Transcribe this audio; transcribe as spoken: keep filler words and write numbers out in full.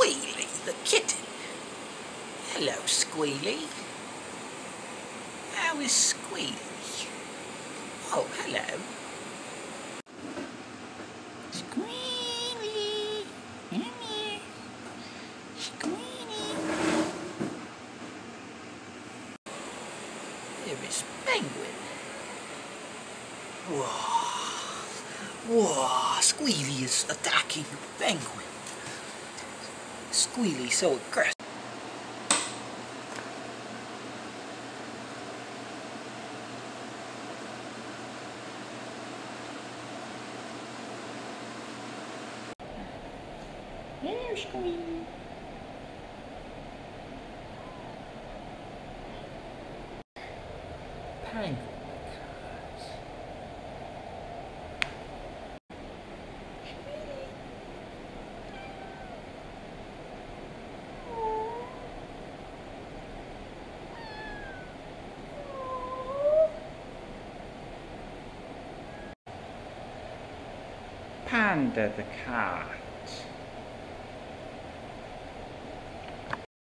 Squealy, the kitten. Hello, Squealy. How is Squealy? Oh, hello. Squealy, come here. Squealy. There is Penguin. Whoa. Whoa, Squealy is attacking Penguin. Squealy so aggressive. Hello, Squealy. Penguin. Panda the cat.